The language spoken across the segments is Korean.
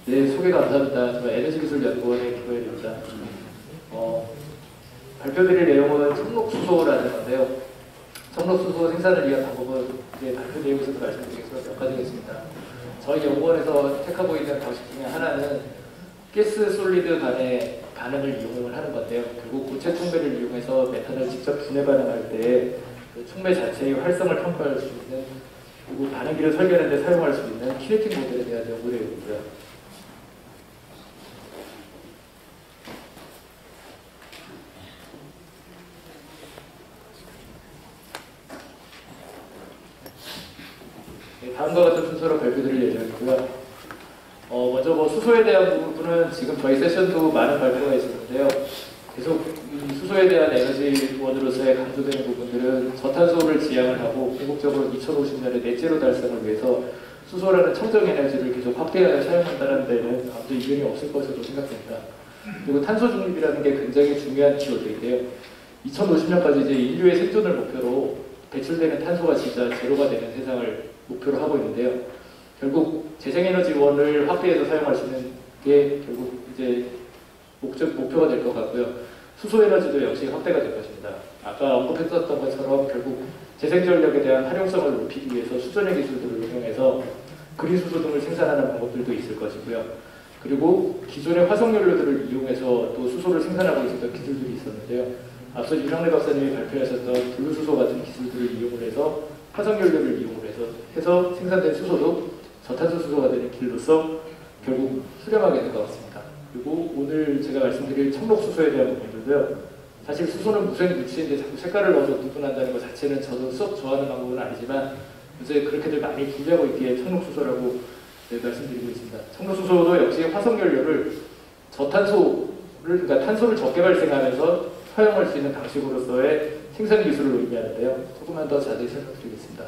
네, 소개 감사합니다. 저는 에너지기술연구원의 김호열입니다. 발표드릴 내용은 청록수소라는 건데요. 청록수소 생산을 위한 방법은 이제 발표 내용에서도 말씀드리겠지만 몇 가지겠습니다. 저희 연구원에서 택하고 있는 방식 중에 하나는 가스 솔리드 간의 반응을 이용을 하는 건데요. 결국 고체 촉매를 이용해서 메탄을 직접 분해 반응할 때 그 촉매 자체의 활성을 평가할 수 있는, 그리고 반응기를 설계하는 데 사용할 수 있는 키네틱 모델에 대한 연구내용이고요. 네, 다음과 같은 순서로 발표드릴 예정이고요. 먼저 수소에 대한 부분은 지금 저희 세션도 많은 발표가 있었는데요. 계속 이 수소에 대한 에너지원으로서의 강조되는 부분들은 저탄소를 지향을 하고 궁극적으로 2050년에 넷제로 달성을 위해서 수소라는 청정 에너지를 계속 확대하여 사용한다는 데는 아무도 이견이 없을 것으로 생각됩니다. 그리고 탄소 중립이라는 게 굉장히 중요한 키워드인데요. 2050년까지 이제 인류의 생존을 목표로 배출되는 탄소가 진짜 제로가 되는 세상을 목표로 하고 있는데요. 결국 재생에너지원을 확대해서 사용할 수 있는 게 결국 이제 목표가 될 것 같고요. 수소에너지도 역시 확대가 될 것입니다. 아까 언급했었던 것처럼 결국 재생전력에 대한 활용성을 높이기 위해서 수전의 기술들을 이용해서 그린수소 등을 생산하는 방법들도 있을 것이고요. 그리고 기존의 화석연료들을 이용해서 또 수소를 생산하고 있었던 기술들이 있었는데요. 앞서 유상래 박사님이 발표하셨던 블루수소 같은 기술들을 이용을 해서 화석연료를 이용을 해서 생산된 수소도 저탄소 수소가 되는 길로서 결국 수렴하게 될 것 같습니다. 그리고 오늘 제가 말씀드릴 청록수소에 대한 부분들도요. 사실 수소는 무생물질인데 자꾸 색깔을 넣어서 구분한다는 것 자체는 저도 썩 좋아하는 방법은 아니지만 요새 그렇게들 많이 분류하고 있기에 청록수소라고 말씀드리고 있습니다. 청록수소도 역시 화석연료를 그러니까 탄소를 적게 발생하면서 사용할 수 있는 방식으로서의 생산 기술을 의미하는데요. 조금만 더 자세히 설명드리겠습니다.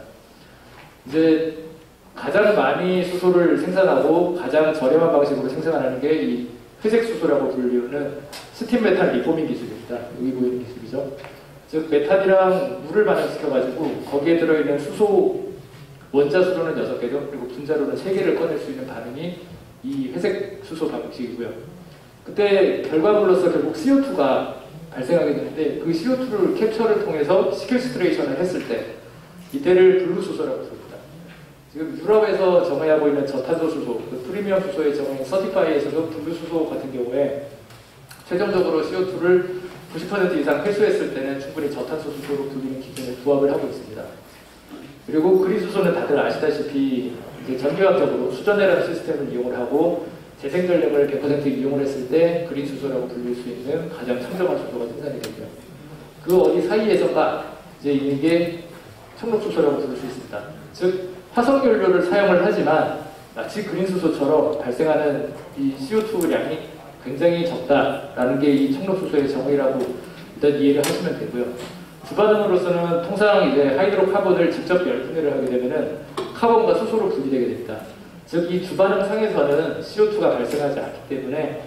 이제 가장 많이 수소를 생산하고 가장 저렴한 방식으로 생산하는 게 이 회색 수소라고 불리우는 스팀 메탄 리포밍 기술입니다. 여기 보이는 기술이죠. 즉 메탄이랑 물을 반응시켜가지고 거기에 들어있는 수소 원자수로는 6개죠. 그리고 분자로는 3개를 꺼낼 수 있는 반응이 이 회색 수소 방식이고요. 그때 결과물로서 결국 CO2가 발생하게 되는데 그 CO2를 캡처를 통해서 시퀘스트레이션을 했을 때 이때를 블루수소라고 부릅니다. 지금 유럽에서 정의하고 있는 저탄소 수소, 그 프리미엄 수소의 정의 서티파이에서도 블루수소 같은 경우에 최종적으로 CO2를 90% 이상 회수했을 때는 충분히 저탄소 수소로 불리는 기준에 부합을 하고 있습니다. 그리고 그린수소는 다들 아시다시피 이제 전기화학적으로 수전해라는 시스템을 이용을 하고 재생전력을 100% 이용을 했을 때 그린수소라고 불릴 수 있는 가장 청정한 수소가 생산이 되고요. 그 어디 사이에서가 이제 있는 게 청록수소라고 부를 수 있습니다. 즉 화석연료를 사용을 하지만 마치 그린수소처럼 발생하는 이 CO2 량이 굉장히 적다라는 게 이 청록수소의 정의라고 일단 이해를 하시면 되고요. 주반응으로서는 통상 이제 하이드로카본을 직접 열분해를 하게 되면은 카본과 수소로 분리되게 됩니다. 즉 이 주반응 상에서는 CO2가 발생하지 않기 때문에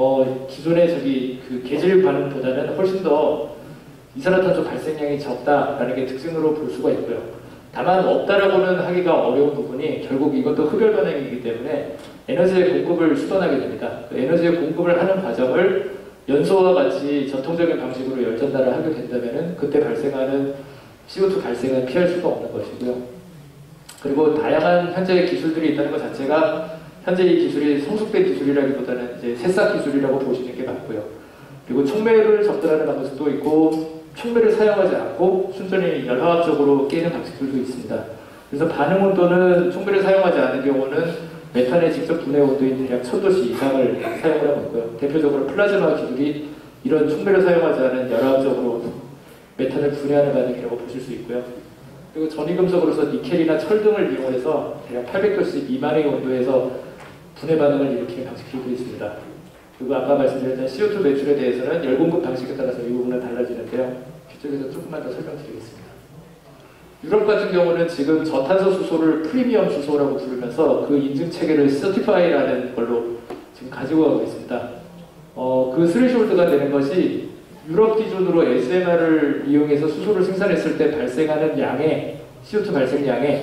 기존의 그 계질 반응보다는 훨씬 더 이산화탄소 발생량이 적다라는 게 특징으로 볼 수가 있고요. 다만 없다라고는 하기가 어려운 부분이 결국 이것도 흡열 반응이기 때문에 에너지의 공급을 수반하게 됩니다. 그 에너지의 공급을 하는 과정을 연소와 같이 전통적인 방식으로 열전달을 하게 된다면 그때 발생하는 CO2 발생은 피할 수가 없는 것이고요. 그리고 다양한 현재의 기술들이 있다는 것 자체가 현재 이 기술이 성숙된 기술이라기보다는 이제 새싹 기술이라고 보시는 게 맞고요. 그리고 촉매를 접근하는 방식도 있고 촉매를 사용하지 않고 순전히 열화학적으로 깨는 방식들도 있습니다. 그래서 반응 온도는 촉매를 사용하지 않은 경우는 메탄의 직접 분해 온도인 대략 1000도씨 이상을 사용을 하고 있고요. 대표적으로 플라즈마 기술이 이런 촉매를 사용하지 않은 열화학적으로 메탄을 분해하는 반응이라고 보실 수 있고요. 그리고 전이금속으로서 니켈이나 철 등을 이용해서 대략 800도씨 미만의 온도에서 분해 반응을 일으키는 방식들도 있습니다. 그리고 아까 말씀드렸던 CO2 매출에 대해서는 열 공급 방식에 따라서 이 부분은 달라지는데요. 뒤쪽에서 조금만 더 설명드리겠습니다. 유럽 같은 경우는 지금 저탄소 수소를 프리미엄 수소라고 부르면서 그 인증 체계를 서티파이라는 걸로 지금 가지고 가고 있습니다. 그 스레시홀드가 되는 것이 유럽 기준으로 SMR을 이용해서 수소를 생산했을 때 발생하는 양의 CO2 발생량의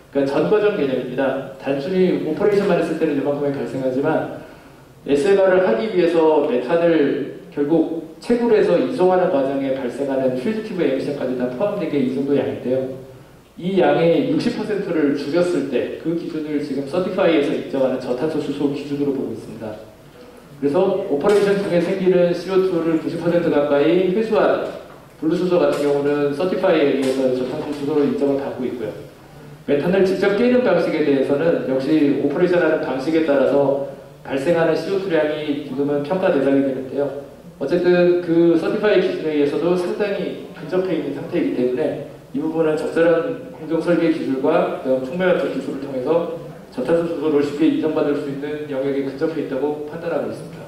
그러니까 전 과정 개념입니다. 단순히 오퍼레이션만 했을 때는 이만큼이 발생하지만 SMR을 하기 위해서 메탄을 결국 채굴해서 이송하는 과정에 발생하는 퓨지티브 에미션까지 다 포함된 게 이 정도 양인데요. 이 양의 60%를 줄였을 때 그 기준을 지금 서티파이에서 인정하는 저탄소 수소 기준으로 보고 있습니다. 그래서 오퍼레이션 중에 생기는 CO2를 90% 가까이 회수한 블루수소 같은 경우는 서티파이에 의해서 저탄소 수소로 인정을 받고 있고요. 메탄을 직접 깨는 방식에 대해서는 역시 오퍼레이션하는 방식에 따라서 발생하는 CO2량이 지금은 평가 대상이 되는데요. 어쨌든 그 서티파이 기준에 의해서도 상당히 근접해 있는 상태이기 때문에 이 부분은 적절한 공정 설계 기술과 촉매압적 기술을 통해서 저탄소 수소를 쉽게 인정받을 수 있는 영역에 근접해 있다고 판단하고 있습니다.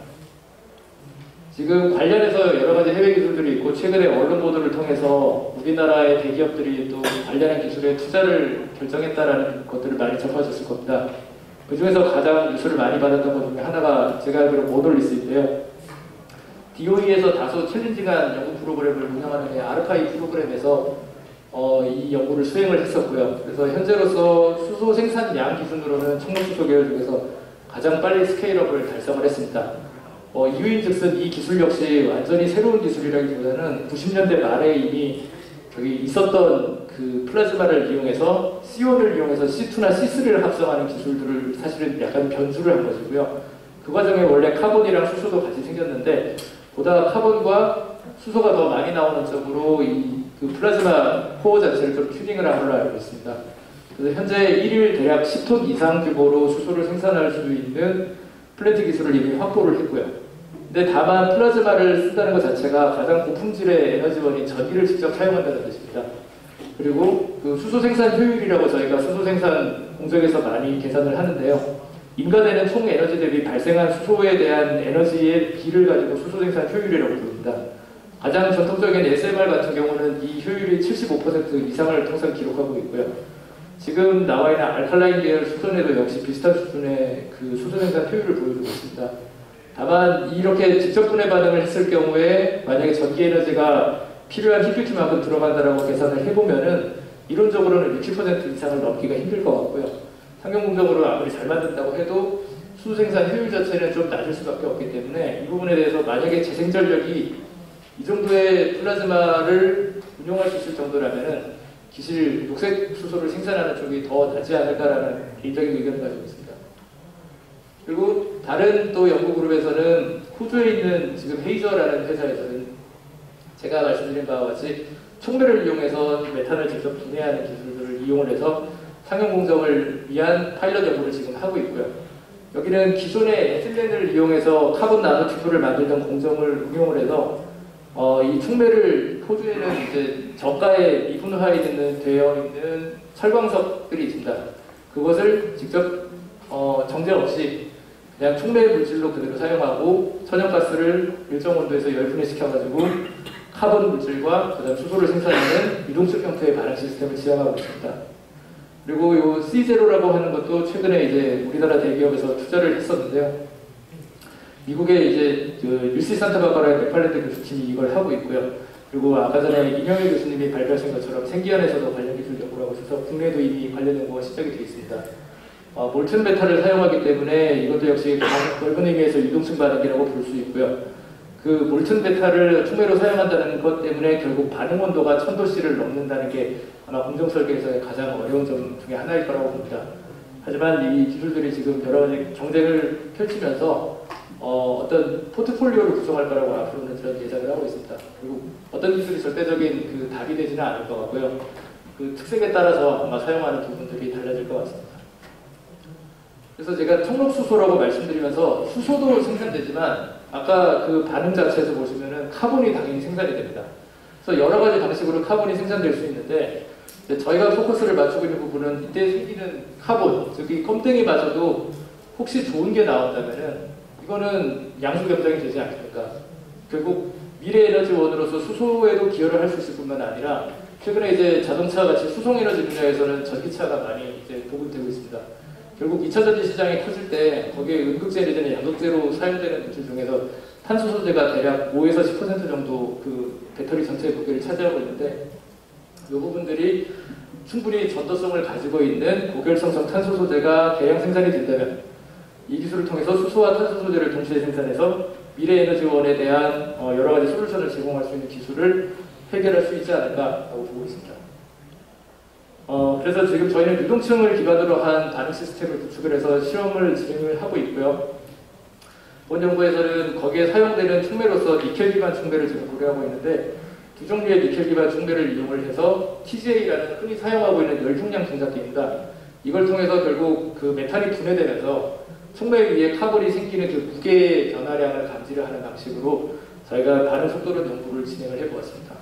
지금 관련해서 여러 가지 해외 기술들이 있고 최근에 언론 보도를 통해서 우리나라의 대기업들이 또 관련한 기술에 투자를 결정했다라는 것들을 많이 접하셨을 겁니다. 그 중에서 가장 뉴스를 많이 받았던 것 중에 하나가 제가 알기로 모놀리스인데요. DOE에서 다소 챌린징한 연구 프로그램을 운영하는 아르카이 프로그램에서 이 연구를 수행을 했었고요. 그래서 현재로서 수소 생산량 기준으로는 청록수소 계열 중에서 가장 빨리 스케일업을 달성을 했습니다. 이유인즉슨 이 기술 역시 완전히 새로운 기술이라기보다는 90년대 말에 이미 저기 있었던 그 플라즈마를 이용해서 C1을 이용해서 C2나 C3를 합성하는 기술들을 사실은 약간 변주를 한 것이고요. 그 과정에 원래 카본이랑 수소도 같이 생겼는데 보다 카본과 수소가 더 많이 나오는 쪽으로 그 플라즈마 코어 자체를 좀 튜닝을 한 걸로 알고 있습니다. 그래서 현재 1일 대략 10톤 이상 규모로 수소를 생산할 수 있는 플랜트 기술을 이미 확보를 했고요. 근데 다만 플라즈마를 쓴다는 것 자체가 가장 고품질의 에너지원인 전기를 직접 사용한다는 뜻입니다. 그리고 그 수소 생산 효율이라고 저희가 수소 생산 공정에서 많이 계산을 하는데요. 인간에는 총 에너지 대비 발생한 수소에 대한 에너지의 비를 가지고 수소 생산 효율이라고 부릅니다. 가장 전통적인 SMR 같은 경우는 이 효율이 75% 이상을 통상 기록하고 있고요. 지금 나와 있는 알칼라인 계열 수소에도 역시 비슷한 수준의 그 수소 생산 효율을 보여주고 있습니다. 다만 이렇게 직접 분해 반응을 했을 경우에 만약에 전기 에너지가 필요한 힐피트만큼 들어간다라고 계산을 해보면은 이론적으로는 60% 이상을 넘기가 힘들 것 같고요. 상용공정으로 아무리 잘 만든다고 해도 수소 생산 효율 자체는 좀 낮을 수밖에 없기 때문에 이 부분에 대해서 만약에 재생전력이 이 정도의 플라즈마를 운용할 수 있을 정도라면은 기실 녹색 수소를 생산하는 쪽이 더 낫지 않을까라는 개인적인 의견을 가지고 있습니다. 그리고 다른 또 연구 그룹에서는 호주에 있는 지금 헤이저라는 회사에서는 제가 말씀드린 바와 같이 촉매를 이용해서 메탄을 직접 분해하는 기술들을 이용을 해서 상용 공정을 위한 파일럿 연구를 지금 하고 있고요. 여기는 기존의 에틸렌을 이용해서 카본 나노 튜브를 만들던 공정을 응용을 해서 이 촉매를 호주에는 이제 저가에 미분화되어 있는 철광석들이 있습니다. 그것을 직접 정제 없이 그냥 촉매 물질로 그대로 사용하고 천연가스를 일정 온도에서 열분해시켜가지고 카본 물질과 그다음 수소를 생산하는 유동식 형태의 반응 시스템을 지향하고 있습니다. 그리고 이 C0라고 하는 것도 최근에 이제 우리나라 대기업에서 투자를 했었는데요. 미국의 이제 그 UC 산타바바라의 맥팔랜드 교수팀이 이걸 하고 있고요. 그리고 아까 전에 이명희 교수님이 발표하신 것처럼 생기안에서도 관련 기술 연구를 하고 있어서 국내에도 이미 관련 연구가 시작이 되어 있습니다. 몰튼 메탈을 사용하기 때문에 이것도 역시 넓은 의미에서 유동층 반응이라고 볼 수 있고요. 그 몰튼 메탈을 촉매로 사용한다는 것 때문에 결국 반응 온도가 1000도씨를 넘는다는 게 아마 공정 설계에서의 가장 어려운 점 중에 하나일 거라고 봅니다. 하지만 이 기술들이 지금 여러 가지 경쟁을 펼치면서 어떤 포트폴리오를 구성할 거라고 앞으로는 저는 예상을 하고 있습니다. 그리고 어떤 기술이 절대적인 그 답이 되지는 않을 것 같고요. 그 특색에 따라서 아마 사용하는 부분들이 달라질 것 같습니다. 그래서 제가 청록수소라고 말씀드리면서 수소도 생산되지만 아까 그 반응 자체에서 보시면은 카본이 당연히 생산이 됩니다. 그래서 여러 가지 방식으로 카본이 생산될 수 있는데 저희가 포커스를 맞추고 있는 부분은 이때 생기는 카본, 즉 이 껌땡이마저도 혹시 좋은 게 나온다면은 이거는 양수 겸장이 되지 않습니까? 결국 미래 에너지원으로서 수소에도 기여를 할 수 있을 뿐만 아니라 최근에 이제 자동차 같이 수송 에너지 분야에서는 전기차가 많이 이제 보급되고 있습니다. 결국 2차 전지 시장이 커질 때 거기에 음극재 내지는 양극재로 사용되는 물질 중에서 탄소 소재가 대략 5에서 10% 정도 그 배터리 전체의 무게를 차지하고 있는데 이 부분들이 충분히 전도성을 가지고 있는 고결성성 탄소 소재가 대량 생산이 된다면 이 기술을 통해서 수소와 탄소 소재를 동시에 생산해서 미래에너지원에 대한 여러 가지 솔루션을 제공할 수 있는 기술을 해결할 수 있지 않을까라고 보고 있습니다. 그래서 지금 저희는 유동층을 기반으로 한 반응 시스템을 구축을 해서 실험을 진행을 하고 있고요. 본 연구에서는 거기에 사용되는 촉매로서 니켈 기반 촉매를 지금 고려하고 있는데 두 종류의 니켈 기반 촉매를 이용을 해서 TGA라는 흔히 사용하고 있는 열중량 분자기입니다. 이걸 통해서 결국 그 메탄이 분해되면서 촉매 위에 카본이 생기는 그 무게 변화량을 감지를 하는 방식으로 저희가 반응 속도론 연구를 진행을 해보았습니다.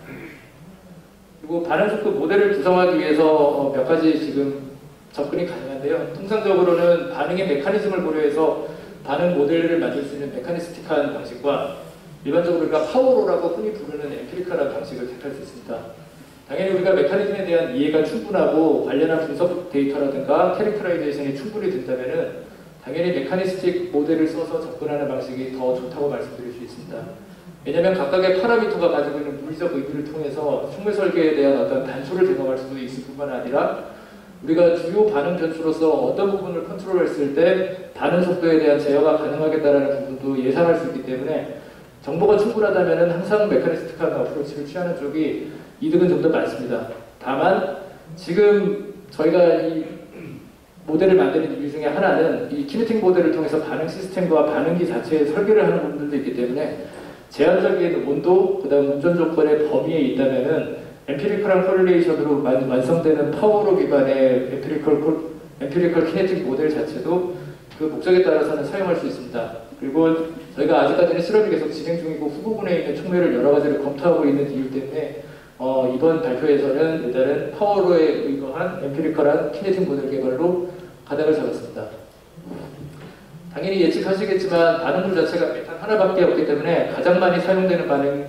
그리고 반응 속도 모델을 구성하기 위해서 몇 가지 지금 접근이 가능한데요. 통상적으로는 반응의 메커니즘을 고려해서 반응 모델을 만들 수 있는 메커니스틱한 방식과 일반적으로 우리가 파워로라고 흔히 부르는 엠피리컬한 방식을 택할 수 있습니다. 당연히 우리가 메커니즘에 대한 이해가 충분하고 관련한 분석 데이터라든가 캐릭터라이제이션이 충분히 된다면 당연히 메커니스틱 모델을 써서 접근하는 방식이 더 좋다고 말씀드릴 수 있습니다. 왜냐하면 각각의 파라미터가 가지고 있는 물리적 의미를 통해서 촉매 설계에 대한 어떤 단수를 제공할 수도 있을 뿐만 아니라 우리가 주요 반응 변수로서 어떤 부분을 컨트롤했을 때 반응 속도에 대한 제어가 가능하겠다는 부분도 예상할 수 있기 때문에 정보가 충분하다면 항상 메커니스틱한 어프로치를 취하는 쪽이 이득은 좀 더 많습니다. 다만 지금 저희가 이 모델을 만드는 이유 중에 하나는 이 키네틱 모델을 통해서 반응 시스템과 반응기 자체의 설계를 하는 부분들도 있기 때문에 제한적인 온도, 그 다음 운전 조건의 범위에 있다면은 엠피리컬한 코릴레이션으로 완성되는 파워로 기반의 엠피리컬 키네틱 모델 자체도 그 목적에 따라서는 사용할 수 있습니다. 그리고 저희가 아직까지는 실험이 계속 진행 중이고 후보군에 있는 촉매를 여러 가지를 검토하고 있는 이유 때문에 이번 발표에서는 일단은 파워로에 의거한 엠피리컬한 키네틱 모델 개발로 가닥을 잡았습니다. 당연히 예측하시겠지만 반응물 자체가 메탄 하나밖에 없기 때문에 가장 많이 사용되는 반응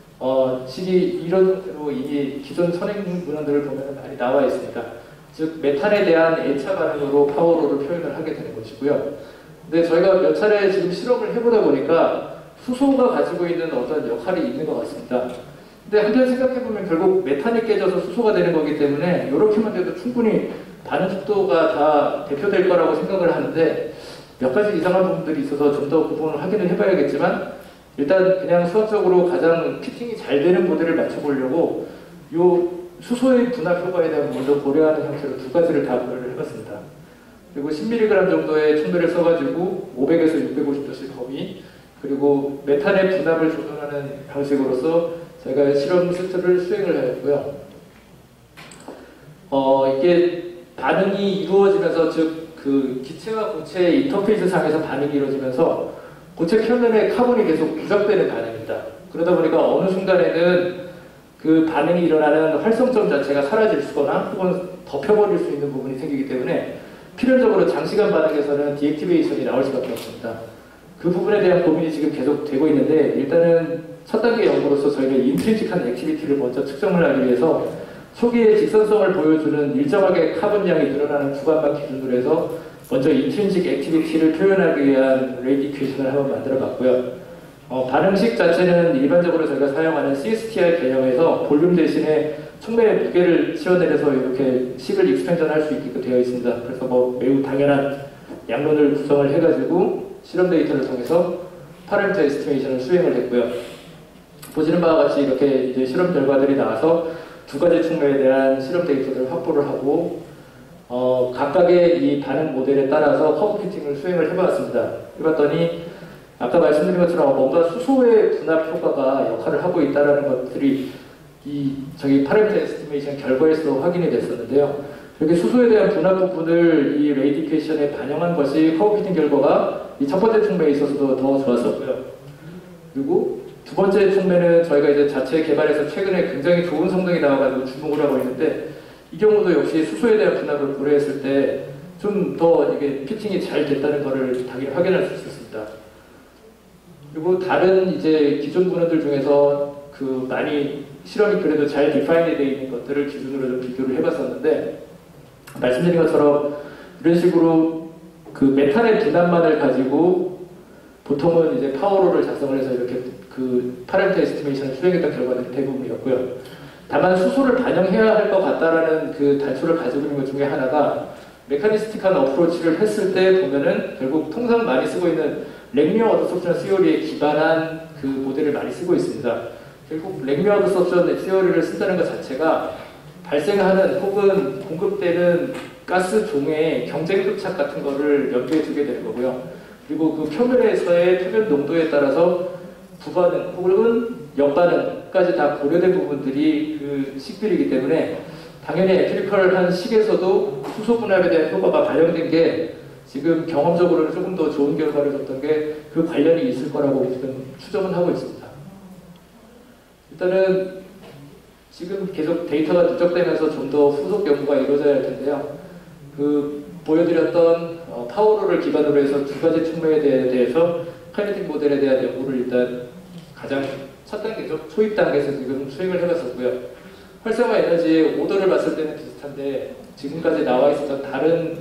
식이 이런 형태로 이미 기존 선행 문헌들을 보면 많이 나와 있습니다. 즉 메탄에 대한 A차 반응으로 파워로를 표현을 하게 되는 것이고요. 근데 저희가 몇 차례 지금 실험을 해보다 보니까 수소가 가지고 있는 어떤 역할이 있는 것 같습니다. 근데 한편 생각해보면 결국 메탄이 깨져서 수소가 되는 거기 때문에 이렇게만 돼도 충분히 반응 속도가 다 대표될 거라고 생각을 하는데 몇 가지 이상한 부분들이 있어서 좀 더 구분을 확인을 해봐야겠지만 일단 그냥 수학적으로 가장 피팅이 잘 되는 모델을 맞춰보려고 요 수소의 분할 효과에 대한 먼저 고려하는 형태로 두 가지를 다 고려를 해봤습니다. 그리고 10mg 정도의 촉매를 써가지고 500에서 650도씨 범위 그리고 메탄의 분압을 조절하는 방식으로서 제가 실험 세트를 수행을 하였고요. 이게 반응이 이루어지면서 즉 그 기체와 고체의 인터페이스 상에서 반응이 이루어지면서 고체 표면에 카본이 계속 부착되는 반응입니다. 그러다 보니까 어느 순간에는 그 반응이 일어나는 활성점 자체가 사라지거나 혹은 덮여버릴 수 있는 부분이 생기기 때문에 필연적으로 장시간 반응에서는 디액티베이션이 나올 수밖에 없습니다. 그 부분에 대한 고민이 지금 계속 되고 있는데 일단은 첫 단계 연구로서 저희가 인트린식한 액티비티를 먼저 측정을 하기 위해서 초기에 직선성을 보여주는 일정하게 카본량이 늘어나는 구간만 기준으로 해서 먼저 인트린식 액티비티를 표현하기 위한 레이디 이퀘이션을 한번 만들어 봤고요. 반응식 자체는 일반적으로 저희가 사용하는 CSTR 개념에서 볼륨 대신에 촉매의 무게를 치워내려서 이렇게 식을 익스펜션 할 수 있게끔 되어 있습니다. 그래서 뭐 매우 당연한 양론을 구성을 해가지고 실험 데이터를 통해서 파라미터 에스티메이션을 수행을 했고요. 보시는 바와 같이 이렇게 이제 실험 결과들이 나와서 두 가지 촉매에 대한 실험 데이터를 확보를 하고 각각의 이 반응 모델에 따라서 커브 피팅을 수행을 해봤습니다. 해봤더니 아까 말씀드린 것처럼 뭔가 수소의 분압 효과가 역할을 하고 있다는 것들이 저기 파라미터 에스티메이션 결과에서 확인이 됐었는데요. 이렇게 수소에 대한 분압 부분을 이 레이디케이션에 반영한 것이 커브 피팅 결과가 이 첫 번째 촉매에 있어서도 더 좋았었고요. 그리고 두 번째 촉매는 저희가 이제 자체 개발해서 최근에 굉장히 좋은 성능이 나와가지고 주목을 하고 있는데 이 경우도 역시 수소에 대한 분압을 고려했을 때 좀 더 이게 피팅이 잘 됐다는 것을 당연히 확인할 수 있었습니다. 그리고 다른 이제 기존 문헌들 중에서 그 많이 실험이 그래도 잘 디파인이 되어 있는 것들을 기준으로 좀 비교를 해봤었는데 말씀드린 것처럼 이런 식으로 그 메탄의 분압만을 가지고 보통은 이제 파워로를 작성을 해서 이렇게 그 파라미터 에스티메이션을 수행했던 결과들이 대부분이었고요. 다만 수소를 반영해야 할 것 같다라는 그 단초를 가지고 있는 것 중에 하나가 메카니스틱한 어프로치를 했을 때 보면은 결국 통상 많이 쓰고 있는 랭미어 어드섭션 시어리에 기반한 그 모델을 많이 쓰고 있습니다. 결국 랭미어 어드섭션 시어리를 쓴다는 것 자체가 발생하는 혹은 공급되는 가스 종의 경쟁 흡착 같은 거를 염두에 두게 되는 거고요. 그리고 그 표면에서의 표면 농도에 따라서 부반응 혹은 역반응까지 다 고려된 부분들이 그 식들이기 때문에 당연히 에피리컬한 식에서도 수소 분압에 대한 효과가 발현된 게 지금 경험적으로는 조금 더 좋은 결과를 줬던 게 그 관련이 있을 거라고 지금 추정은 하고 있습니다. 일단은 지금 계속 데이터가 누적되면서 좀 더 후속 연구가 이루어져야 할 텐데요. 그 보여드렸던 파워로를 기반으로 해서 두 가지 충매에 대해서 카이네틱 모델에 대한 연구를 일단 가장 첫 단계죠. 초입 단계에서 지금 수행을 해봤었고요. 활성화 에너지의 오더를 봤을 때는 비슷한데 지금까지 나와 있었던 다른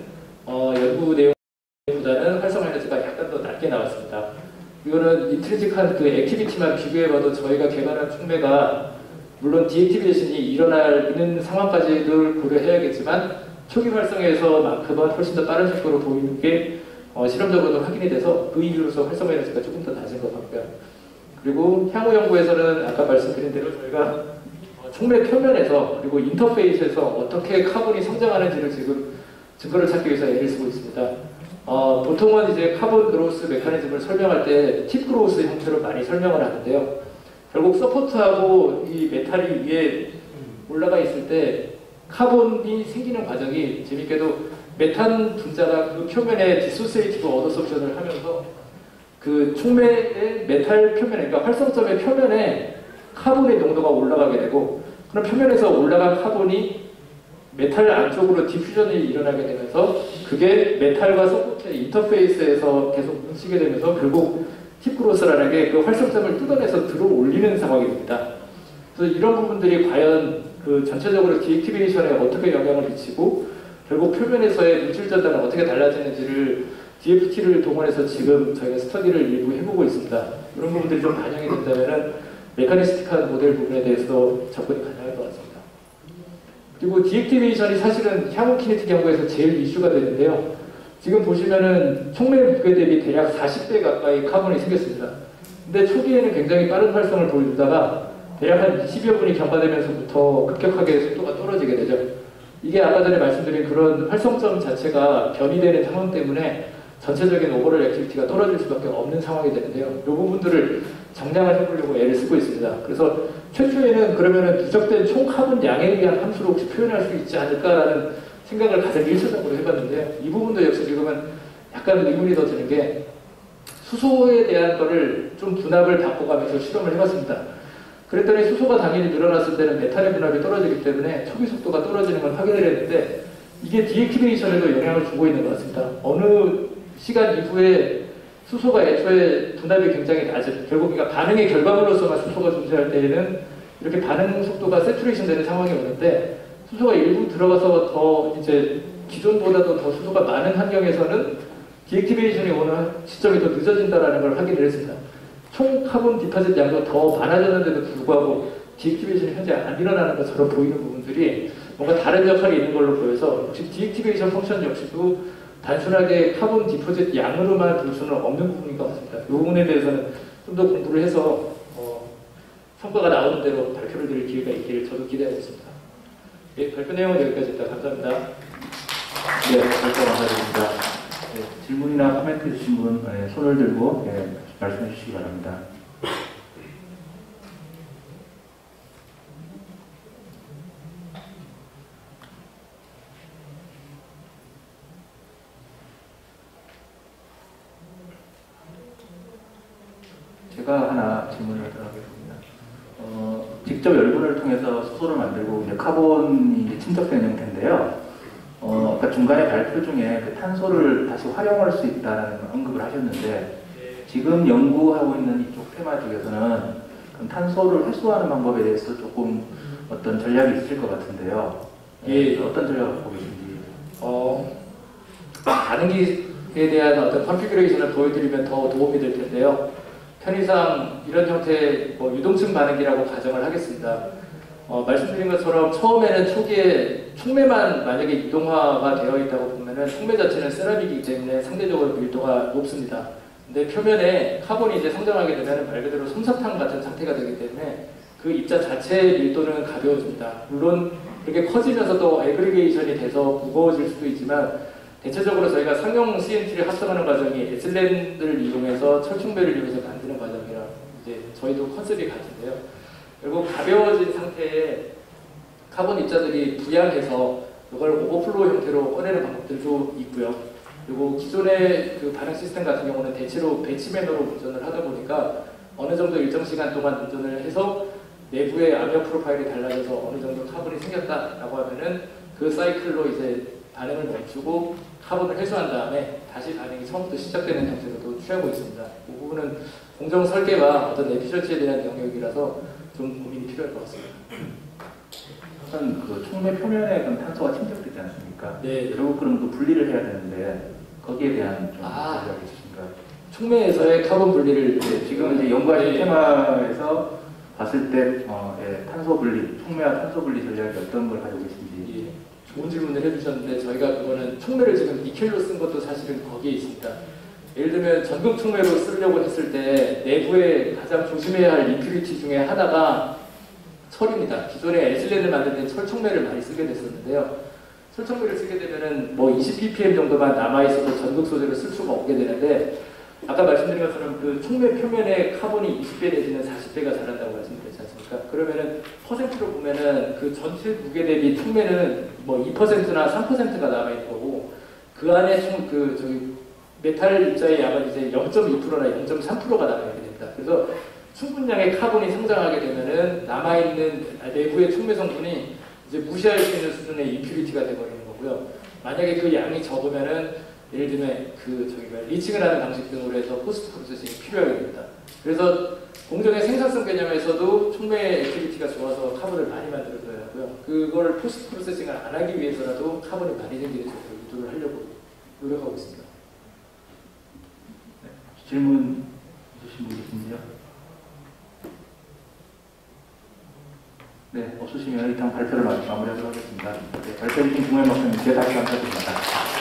연구 내용보다는 활성화 에너지가 약간 더 낮게 나왔습니다. 이거는 인트리직한 그 액티비티만 비교해봐도 저희가 개발한 충매가 물론 디액티베이션이 일어나는 상황까지도 고려해야겠지만 초기 활성에서만큼은 훨씬 더 빠른 속도로 보이는 게 실험적으로도 확인이 돼서 그 이유로서 활성화 에너지가 조금 더 낮은 것 같고요. 그리고 향후 연구에서는 아까 말씀드린 대로 저희가 충매 표면에서 그리고 인터페이스에서 어떻게 카본이 성장하는지를 지금 증거를 찾기 위해서 애를 쓰고 있습니다. 보통은 이제 카본 그로스 메커니즘을 설명할 때 팁 그로스 형태로 많이 설명을 하는데요. 결국 서포트하고 이 메탈이 위에 올라가 있을 때 카본이 생기는 과정이 재밌게도 메탄 분자가 그 표면에 디소시에이티브 어더섭션을 하면서 그 충매의 메탈 표면에, 그러니까 활성점의 표면에 카본의 농도가 올라가게 되고 그럼 표면에서 올라간 카본이 메탈 안쪽으로 디퓨전이 일어나게 되면서 그게 메탈과 서포트의 인터페이스에서 계속 뭉치게 되면서 결국 팁그로스라는 게 그 활성점을 뜯어내서 들어 올리는 상황이 됩니다. 그래서 이런 부분들이 과연 그 전체적으로 디액티베이션에 어떻게 영향을 미치고 결국 표면에서의 물질 전달은 어떻게 달라지는지를 DFT를 동원해서 지금 저희가 스터디를 일부 해보고 있습니다. 이런 부분들이 좀 반영이 된다면 메카니스틱한 모델 부분에 대해서 접근이 가능할 것 같습니다. 그리고 디액티베이션이 사실은 향후 키네틱 연구에서 제일 이슈가 되는데요. 지금 보시면은 총매 무게 대비 대략 40배 가까이 카본이 생겼습니다. 근데 초기에는 굉장히 빠른 활성을 보여주다가 대략 한 20여 분이 경과되면서부터 급격하게 속도가 떨어지게 되죠. 이게 아까 전에 말씀드린 그런 활성점 자체가 변이되는 상황 때문에 전체적인 오버롤 액티비티가 떨어질 수밖에 없는 상황이 되는데요. 이 부분들을 정량을 해보려고 애를 쓰고 있습니다. 그래서 최초에는 그러면은 누적된 총 카본 양에 의한 함수로 혹시 표현할 수 있지 않을까라는 생각을 가장 일차적으로 해봤는데요. 이 부분도 역시 지금은 약간 의문이 더 드는 게 수소에 대한 거를 좀 분압을 바꿔가면서 실험을 해봤습니다. 그랬더니 수소가 당연히 늘어났을 때는 메탄의 분압이 떨어지기 때문에 초기 속도가 떨어지는 걸 확인을 했는데 이게 디액티베이션에도 영향을 주고 있는 것 같습니다. 어느 시간 이후에 수소가 애초에 분압이 굉장히 낮은, 결국 그러니까 반응의 결과물로서만 수소가 존재할 때에는 이렇게 반응 속도가 세츄레이션 되는 상황이 오는데 수소가 일부 들어가서 더 이제 기존보다도 더 수소가 많은 환경에서는 디액티베이션이 오는 시점이 더 늦어진다는 걸 확인을 했습니다. 총 카본 디파짓 양도 더 많아졌는데도 불구하고 디액티베이션이 현재 안 일어나는 것처럼 보이는 부분들이 뭔가 다른 역할이 있는 걸로 보여서 역시 디액티베이션 펑션 역시도 단순하게 카본 디포짓 양으로만 볼 수는 없는 부분인 것 같습니다. 이 부분에 대해서는 좀 더 공부를 해서 성과가 나오는 대로 발표를 드릴 기회가 있기를 저도 기대하고 있습니다. 네, 발표 내용은 여기까지입니다. 감사합니다. 네, 발표 감사드립니다. 네, 질문이나 코멘트 주신 분 손을 들고 말씀해 주시기 바랍니다. 제가 하나 질문을 하겠습니다. 직접 열분을 통해서 수소를 만들고 이제 카본이 이제 침투되는 형태인데요. 아까 중간에 발표 중에 그 탄소를 다시 활용할 수 있다는 언급을 하셨는데 지금 연구하고 있는 이쪽 테마 쪽에서는 그럼 탄소를 회수하는 방법에 대해서 조금 어떤 전략이 있을 것 같은데요. 예, 어떤 전략을 갖고 계신지. 반응기에 대한 어떤 컨피그레이션을 보여드리면 더 도움이 될 텐데요. 편의상 이런 형태의 유동층 반응기라고 가정을 하겠습니다. 말씀드린 것처럼 처음에는 초기에 촉매만 만약에 이동화가 되어 있다고 보면은 촉매 자체는 세라믹이기 때문에 상대적으로 밀도가 높습니다. 근데 표면에 카본이 이제 성장하게 되면 말 그대로 솜사탕 같은 상태가 되기 때문에 그 입자 자체의 밀도는 가벼워집니다. 물론 그렇게 커지면서도 애그리게이션이 돼서 무거워질 수도 있지만 대체적으로 저희가 상용 CNT를 합성하는 과정이 에슬렌을 이용해서 철촉매를 이용해서 만드는 과정이라 이제 저희도 컨셉이 같은데요. 그리고 가벼워진 상태에 카본 입자들이 부양해서 이걸 오버플로우 형태로 꺼내는 방법들도 있고요. 그리고 기존의 그 반응 시스템 같은 경우는 대체로 배치 매너로 운전을 하다 보니까 어느 정도 일정 시간 동안 운전을 해서 내부의 압력 프로파일이 달라져서 어느 정도 카본이 생겼다라고 하면은 그 사이클로 이제 반응을 멈추고 카본을 회수한 다음에 다시 반응이 처음부터 시작되는 형태로도 취하고 있습니다. 그 부분은 공정 설계와 어떤 에피셔치에 대한 영역이라서 좀 고민이 필요할 것 같습니다. 우선 그 촉매 표면에 그럼 탄소가 침착되지 않습니까? 네. 결국 그럼 또 분리를 해야 되는데 거기에 대한 좀 전략이 있으신가요? 촉매에서의 카본 분리를 지금 이제 연구하신 테마에서 봤을 때 탄소 분리, 촉매와 탄소 분리 전략이 어떤 걸 가지고 계신지. 예, 좋은 질문을 해주셨는데 저희가 그거는 촉매를 지금 니켈로 쓴 것도 사실은 거기에 있습니다. 예를 들면 전극 촉매로 쓰려고 했을 때 내부에 가장 조심해야 할 임퓨리티 중에 하나가 철입니다. 기존에 에슬렌을 만들 때 철촉매를 많이 쓰게 됐었는데요. 철촉매를 쓰게 되면은 뭐 20ppm 정도만 남아있어서 전극 소재를 쓸 수가 없게 되는데 아까 말씀드린 것처럼 그 촉매 표면에 카본이 20배 내지는 40배가 자란다고 말씀드렸지 않습니까? 그러면은 퍼센트로 보면은 그 전체 무게 대비 촉매는 뭐 2%나 3%가 남아있는 거고 그 안에 저기 메탈 입자의 양은 이제 0.2%나 0.3%가 남아있게 됩니다. 그래서 충분량의 카본이 성장하게 되면은 남아있는 내부의 촉매 성분이 이제 무시할 수 있는 수준의 임퓨리티가 되어버리는 거고요. 만약에 그 양이 적으면은 예를 들면 리칭을 하는 방식 등으로 해서 포스트 프로세싱이 필요하게 됩니다. 그래서 공정의 생산성 개념에서도 촉매 액티비티가 좋아서 카본을 많이 만들어줘야 하고요. 그걸 포스트 프로세싱을 안 하기 위해서라도 카본이 많이 생기는 쪽으로 유도를 하려고 노력하고 있습니다. 네. 질문 있으신 분 계신지요? 네, 없으시면 일단 발표를 마무리하도록 하겠습니다. 네, 발표해주신 김호연 박사님께 다시 감사드립니다.